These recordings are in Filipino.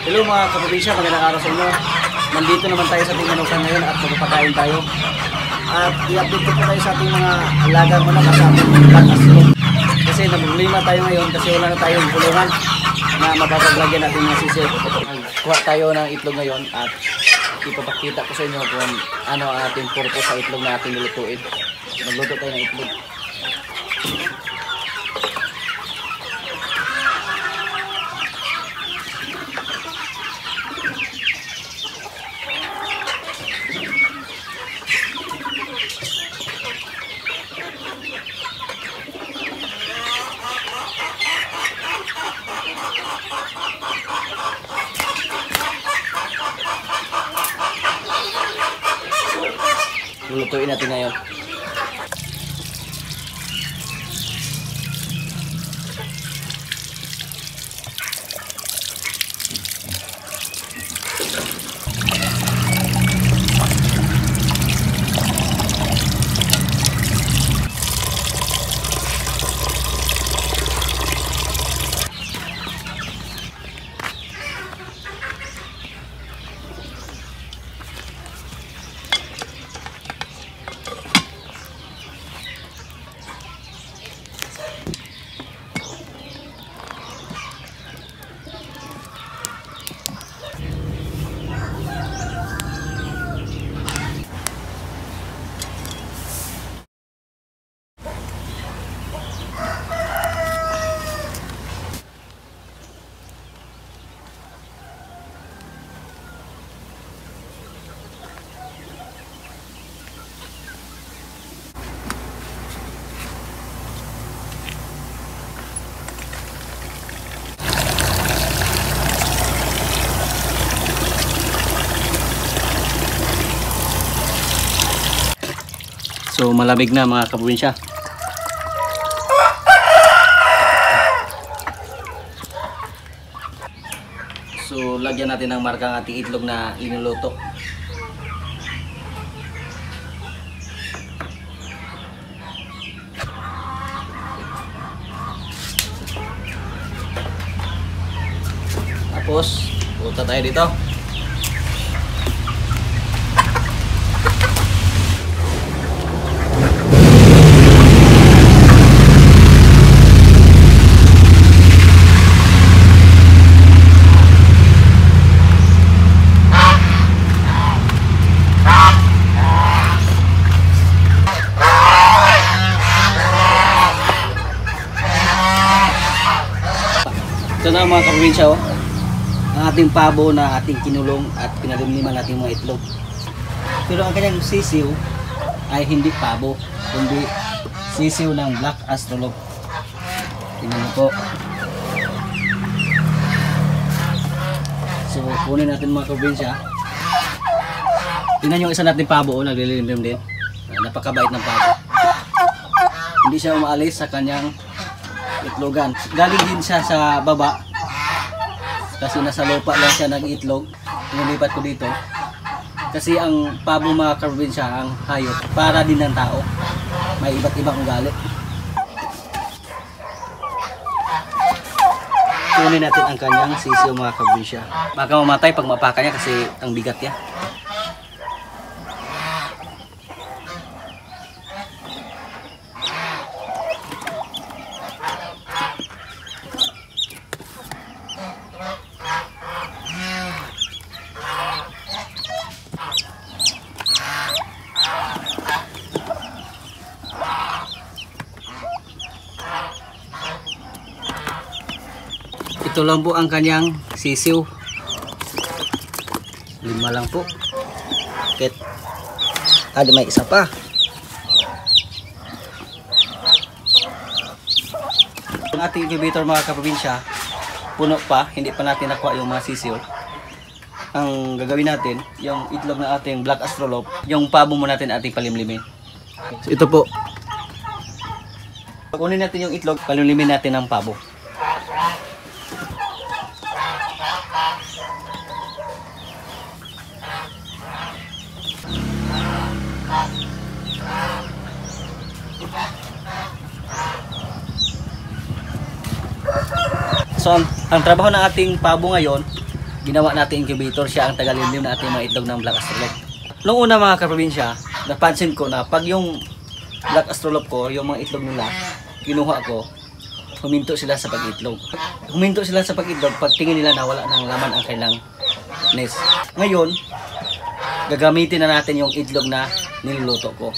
Hello mga kaprobinsya, magandang araw sa inyo. Nandito naman tayo sa ating manukan ngayon at magpapakain tayo. At i-update ko po tayo sa ating mga alagang manok at sa ating black aslo. Kasi naglima tayo ngayon kasi wala na tayong kulungan na mapapaglagyan natin mga sisir. Kuha tayo ng itlog ngayon at ipapakita ko sa inyo kung ano ang ating purpose sa itlog na ating nilutuin. Magluto tayo ng itlog. Lulutuin natin ngayon. So malamig na mga kaprobinsya. So lagyan natin ng marka ang ating itlog na linuluto. Tapos punta tayo dito. Ito na mga kaprobinsya, oh, ang ating pabo na ating kinulong at pinalimliman natin mga itlog. Pero ang kanyang sisiw ay hindi pabo, kundi sisiw ng black astrolog. Tingnan mo po. So kunin natin mga kaprobinsya. Tingnan yung isa natin pabo, oh, naglilimlim din. Napakabait ng pabo. Hindi siya umaalis sa kanyang itlogan. Galing din siya sa baba kasi nasa lupa lang siya nag-itlog. Nilipat ko dito kasi ang pabo mga kaprobinsya, ang hayop, para din ng tao, may iba't ibang ugali. Kunin natin ang kanyang sisiw mga kaprobinsya. Baka mamatay pag mapaka niya kasi ang bigat niya. Ito lang po ang kanyang sisiw. 5 lang po. Bakit? May isa pa. Ang ating incubator mga kaprobinsya, puno pa, hindi pa natin nakuha yung mga sisiw. Ang gagawin natin, yung itlog na ating black astrolog, yung pabo mo natin ating palimlimin. So, ito po. Kunin natin yung itlog, palimlimin natin ang pabo. So ang trabaho ng ating pabo ngayon ginawa natin incubator, siya ang tagalimlim na ating mga itlog ng Black Astrolop. Noong una mga kaprobinsya, napansin ko na pag yung Black Astrolop ko, yung mga itlog nila, kinuha ko, huminto sila sa pag-itlog. Huminto sila sa pag-itlog pag tingin nila na wala nang laman ang kailang nest. Ngayon, gagamitin na natin yung itlog na niluluto ko.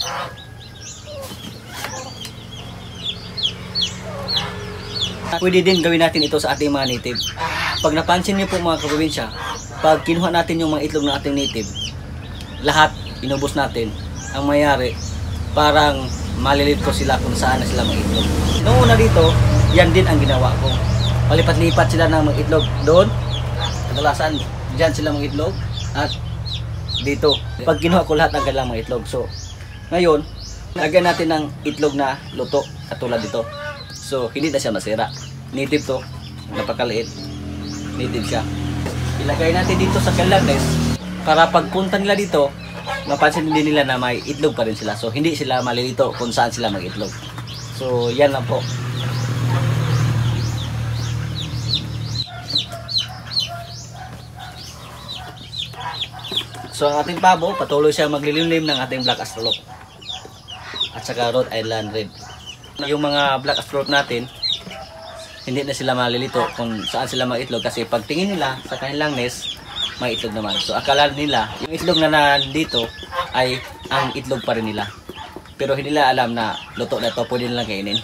Pwede din gawin natin ito sa ating mga native. Pag napansin niyo po mga kaprobinsya, pag kinuha natin yung mga itlog ng ating native, lahat inubos natin. Ang mayari, parang malilito sila kung saan na sila mga itlog. Noong una dito, yan din ang ginawa ko. Palipat-lipat sila ng mga itlog doon. Kadalasan, dyan sila mga itlog. At dito, pag kinuha ko lahat ang kanilang mga itlog. So, ngayon, lagyan natin ng itlog na luto at tulad dito. So, hindi na siya masira. Native to, napakaliit. Native siya. Ilagay natin dito sa kanilang nest para pagpunta nila dito, mapansin din nila na may itlog pa rin sila. So, hindi sila malilito kung saan sila mag-itlog. So, yan lang po. So, ang ating pabo, patuloy siya maglilimlim ng ating Black Astrolop. At saka Rhode Island Red. Yung mga Black Astrolop natin, hindi na sila malilito kung saan sila mag-itlog. Kasi pag tingin nila sa kanilang nest, may itlog naman. So, akala nila, yung itlog na nandito ay ang itlog pa rin nila. Pero hindi nila alam na luto na ito, pwede nilang kainin.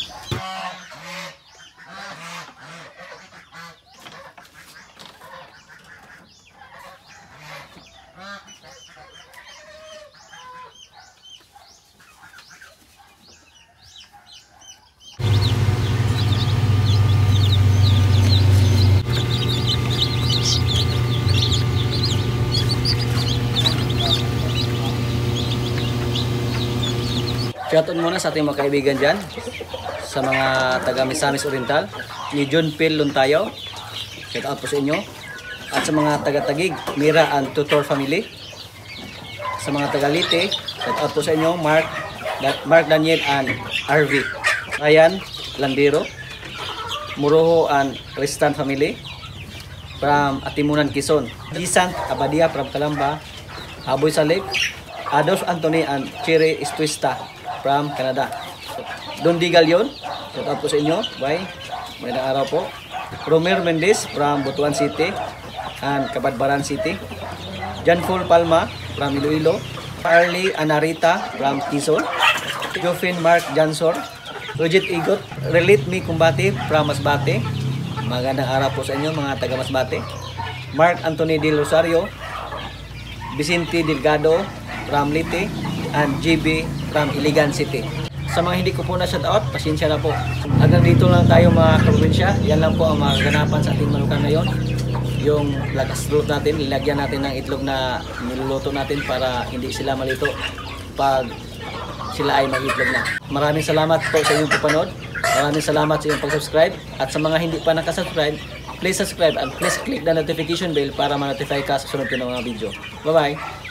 Shoutout muna sa ating mga kaibigan dyan, sa mga taga Misamis Oriental, ni John Phil Luntayo, shoutout po sa inyo, at sa mga taga-Tagig, Mira and Tutor Family, sa mga taga Lite, shoutout po sa inyo, Mark Daniel and RV, Ryan Landero, Muroho and Ristan Family, from Atimunan, Quezon, Gisant Abadia from Calamba, Aboy Salib, Adolf Anthony and Cherry Estuista from Canada. Don Di Galion, shout out po sa inyo. Bye. Magandang araw po. Romer Mendez from Butuan City and Kabadbaran City. John Paul Palma from Iloilo. Carly Anarita from Quezon. Jofin Mark Jansor. Rojit Igot, Relate Me Kumbati from Masbate. Magandang araw po sa inyo mga taga Masbate. Mark Anthony Del Rosario. Vicente Delgado from Lite and GB from Iligan City. Sa mga hindi ko po na shoutout, pasensya na po. Hanggang dito lang tayo mga kaprobinsya. Yan lang po ang mga ganapan sa ating manukan ngayon. Yung Black Astrolop natin, ilagyan natin ng itlog na niluluto natin para hindi sila malito pag sila ay mag-itlog na. Maraming salamat po sa inyong panonood. Maraming salamat sa inyong pag-subscribe. At sa mga hindi pa nakasubscribe, please subscribe and please click the notification bell para ma-notify ka sa sunod ko ng mga video. Bye-bye!